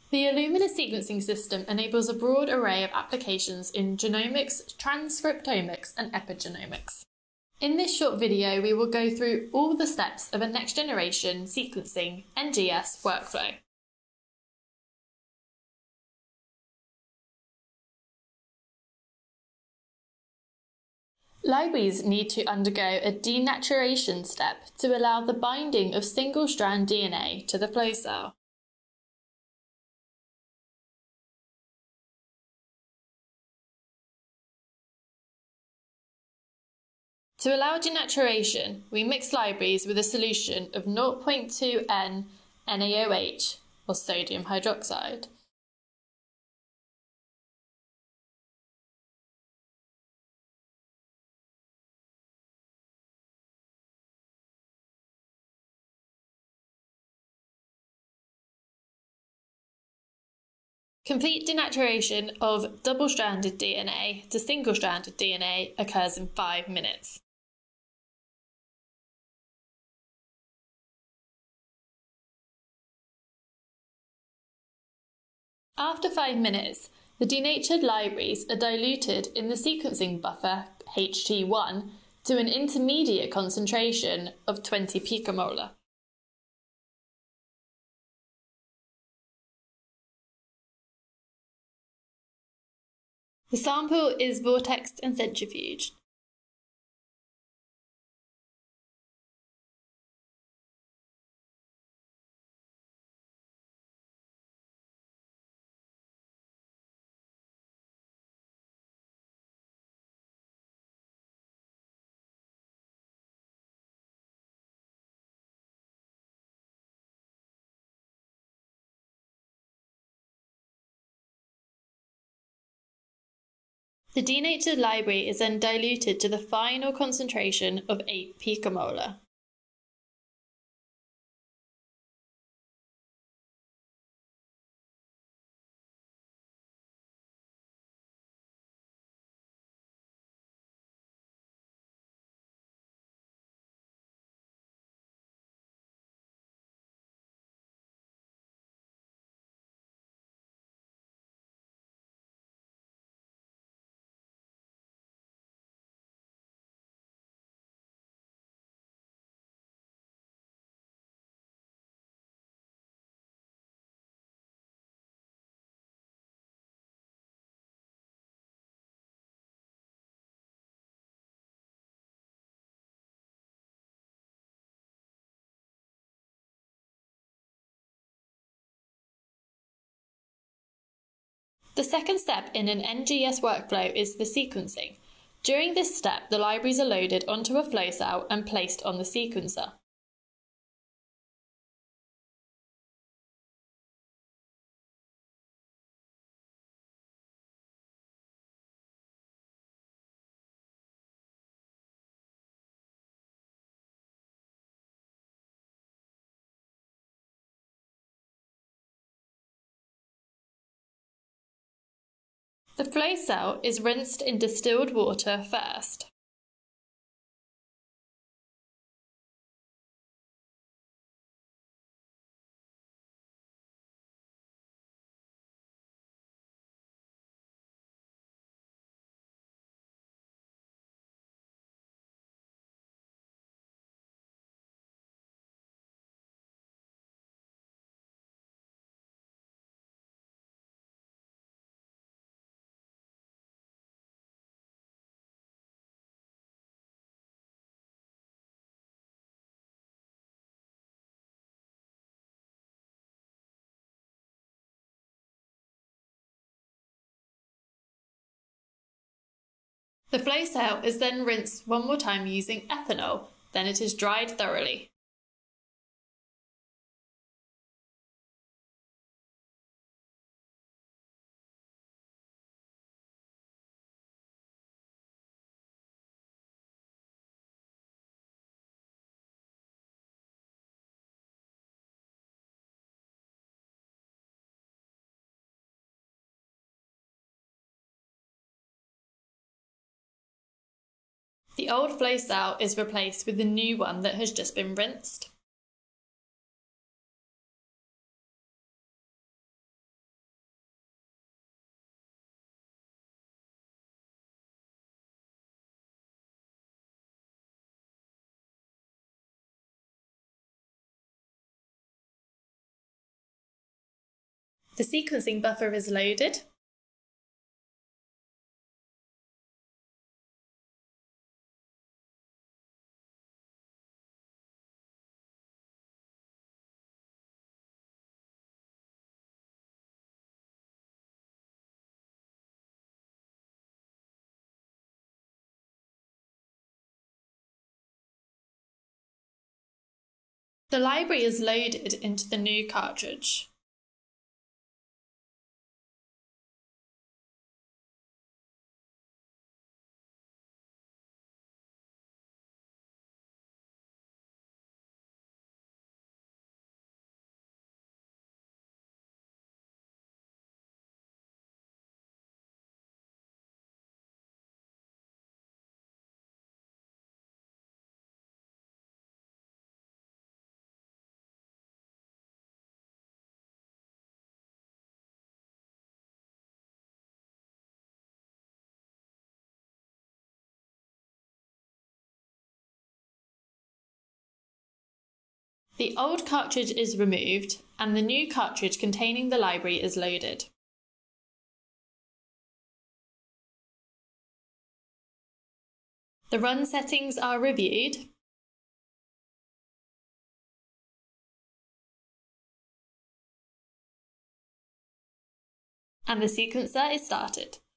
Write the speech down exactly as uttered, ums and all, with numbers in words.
The Illumina sequencing system enables a broad array of applications in genomics, transcriptomics, and epigenomics. In this short video, we will go through all the steps of a next-generation sequencing N G S workflow. Libraries need to undergo a denaturation step to allow the binding of single-strand D N A to the flow cell. To allow denaturation, we mix libraries with a solution of zero point two N N A O H, or sodium hydroxide. Complete denaturation of double-stranded D N A to single-stranded D N A occurs in five minutes. After five minutes, the denatured libraries are diluted in the sequencing buffer H T one to an intermediate concentration of twenty picomolar. The sample is vortexed and centrifuged. The denatured library is then diluted to the final concentration of eight picomolar. The second step in an N G S workflow is the sequencing. During this step, the libraries are loaded onto a flow cell and placed on the sequencer. The flow cell is rinsed in distilled water first. The flow cell is then rinsed one more time using ethanol, then it is dried thoroughly. The old flow cell is replaced with the new one that has just been rinsed. The sequencing buffer is loaded. The library is loaded into the new cartridge. The old cartridge is removed and the new cartridge containing the library is loaded. The run settings are reviewed. And the sequencer is started.